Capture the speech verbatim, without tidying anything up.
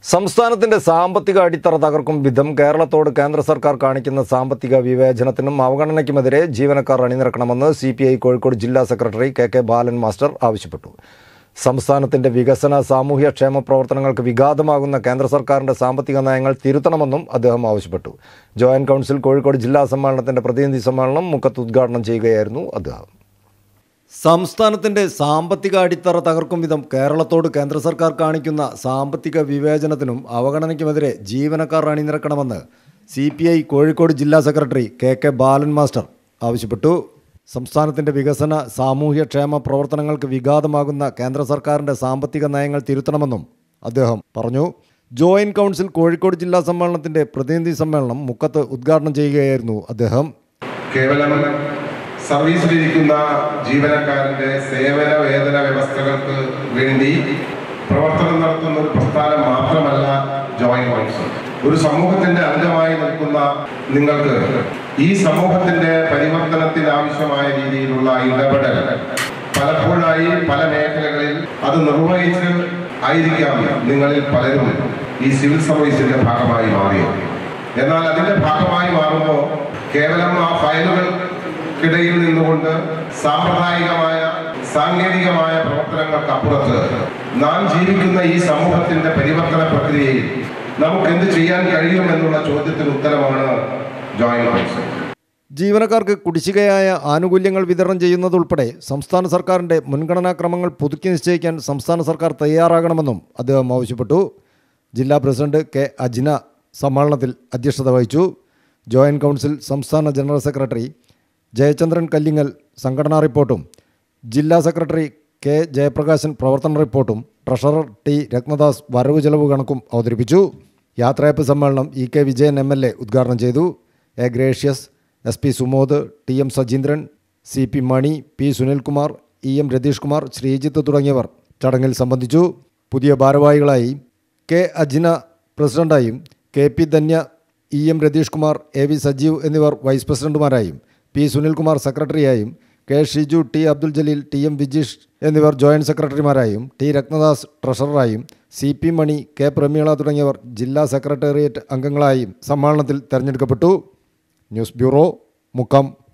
സംസ്ഥാനത്തിന്റെ സാമ്പത്തിക അടിത്തറ തകർക്കും വിധം കേരളത്തോട് കേന്ദ്ര സർക്കാർ കാണിക്കുന്ന സാമ്പത്തിക വിവേചനത്തിനും അവഗണനയ്ക്കുമെതിരെ ജീവനക്കാർ അണിനിരക്കണമെന്ന് സി പി ഐ കോഴിക്കോട് ജില്ലാ secretary K K Balan master ആവശ്യപ്പെട്ടു. സംസ്ഥാനത്തിന്റെ വികസന സാമൂഹ്യ ക്ഷേമ പ്രവർത്തനങ്ങൾക്ക് വിഘാതമാകുന്ന കേന്ദ്ര സർക്കാരിന്റെ സാമ്പത്തിക നയങ്ങൾ തിരുത്തണമെന്നും അദ്ദേഹം ആവശ്യപ്പെട്ടു. ജോയിന്റ് കൗൺസിൽ കോഴിക്കോട് ജില്ലാ സമ്മേളനത്തിന്റെ പ്രതിനിധി സമ്മേളനം മുക്കത്ത് ഉദ്ഘാടനം ചെയ്യുകയായിരുന്നു അദ്ദേഹം. സംസ്ഥാനത്തിന്റെ സാമ്പത്തിക അടിത്തറ തകർക്കും വിധം കേരളത്തോട് കേന്ദ്ര സർക്കാർ കാണിക്കുന്ന സാമ്പത്തിക വിവേചനത്തിനും അവഗണനയ്ക്കുമെതിരെ ജീവനക്കാർ അണിനിരക്കണമെന്ന് സി പി ഐ കോഴിക്കോട് ജില്ലാ secretary K K Balan master ആവശ്യപ്പെട്ടു. സംസ്ഥാനത്തിന്റെ വികസന സാമൂഹ്യ ക്ഷേമ പ്രവർത്തനങ്ങൾക്ക് വിഘാതമാകുന്ന കേന്ദ്ര സർക്കാരിന്റെ സാമ്പത്തിക നയങ്ങൾ തിരുത്തണമെന്നും അദ്ദേഹം പറഞ്ഞു. ജോയിന്റ് കൗൺസിൽ കോഴിക്കോട് ജില്ലാ സമ്മേളനത്തിന്റെ പ്രതിനിധി സമ്മേളനം മുക്കത്ത് ഉദ്ഘാടനം ചെയ്യുകയായിരുന്നു അദ്ദേഹം. കേവലം സർവീസിലിരിക്കുന്ന ജീവനക്കാരന്റെ സേവന വേതന വ്യവസ്ഥകൾക്ക് വേണ്ടി പ്രവർത്തനം നടത്തുന്ന ഒരു പ്രസ്ഥാനം മാത്രമല്ല ജോയിന്റ് കൗൺസിൽ. ഒരു സമൂഹത്തിന്റെ അംഗമായി നിൽക്കുന്ന നിങ്ങൾക്ക് ഈ സമൂഹത്തിന്റെ പരിവർത്തനത്തിന് ആവശ്യമായ രീതിയിലുള്ള ഇടപെടൽ പലപ്പോഴായി പല മേഖലകളിൽ അത് നിർവഹിച്ച് ആയിരിക്കാം നിങ്ങളിൽ പലരും ഈ സിവിൽ സർവീസിന്റെ ഭാഗമായി മാറിയത്. എന്നാൽ അതിന്റെ ഭാഗമായി മാറുമ്പോൾ കേവലം ആ ഫയലുകൾ ിടയിൽ നിന്നുകൊണ്ട് സാമ്പ്രദായികമായ സാങ്കേതികമായ പ്രവർത്തനങ്ങൾക്ക് അപ്പുറത്ത് നാം ജീവിക്കുന്ന ഈ സമൂഹത്തിന്റെ പരിവർത്തന പ്രക്രിയയിൽ നമുക്ക് എന്ത് ചെയ്യാൻ കഴിയുമെന്നുള്ള ചോദ്യത്തിന് ഉത്തരമാണ് ജോയിന്റ് കൗൺസിൽ. ജീവനക്കാർക്ക് കുടിശ്ശികയായ ആനുകൂല്യങ്ങൾ വിതരണം ചെയ്യുന്നതുൾപ്പെടെ സംസ്ഥാന സർക്കാരിൻ്റെ മുൻഗണനാക്രമങ്ങൾ പുതുക്കി നിശ്ചയിക്കാൻ സംസ്ഥാന സർക്കാർ തയ്യാറാകണമെന്നും അദ്ദേഹം ആവശ്യപ്പെട്ടു. ജില്ലാ പ്രസിഡന്റ് കെ അജിന സമ്മേളനത്തിൽ അധ്യക്ഷത വഹിച്ചു. ജോയിന്റ് കൗൺസിൽ സംസ്ഥാന ജനറൽ സെക്രട്ടറി ജയചന്ദ്രൻ കല്ലിങ്ങൽ സംഘടനാ റിപ്പോർട്ടും ജില്ലാ സെക്രട്ടറി കെ ജയപ്രകാശൻ പ്രവർത്തന റിപ്പോർട്ടും ട്രഷറർ ടി രത്നദാസ് വരവ് ചെലവ് കണക്കും അവതരിപ്പിച്ചു. യാത്രയപ്പ് സമ്മേളനം E K Vijayan M L A ഉദ്ഘാടനം ചെയ്തു. A Gracious, S P Sumod, T M Sajeendran, C P Mani, P Sunilkumar, E M Ratheesh Kumar, Sreejith തുടങ്ങിയവർ ചടങ്ങിൽ സംബന്ധിച്ചു. പുതിയ ഭാരവാഹികളായി കെ അജിന പ്രസിഡന്റായും K P Dhanya, E M Ratheesh Kumar, A V Sajeev എന്നിവർ വൈസ് പ്രസിഡന്റുമാരായും പി സുനിൽകുമാർ സെക്രട്ടറിയായും K Shiju, T Abdul Jaleel, T M Vijeesh എന്നിവർ ജോയിന്റ് സെക്രട്ടറിമാരായും ടി രത്നദാസ് ട്രഷററായും സി പി മണി, കെ പ്രമീള തുടങ്ങിയവർ ജില്ലാ സെക്രട്ടേറിയറ്റ് അംഗങ്ങളായും സമ്മേളനത്തിൽ തെരഞ്ഞെടുക്കപ്പെട്ടു. News bureau, Mukkam.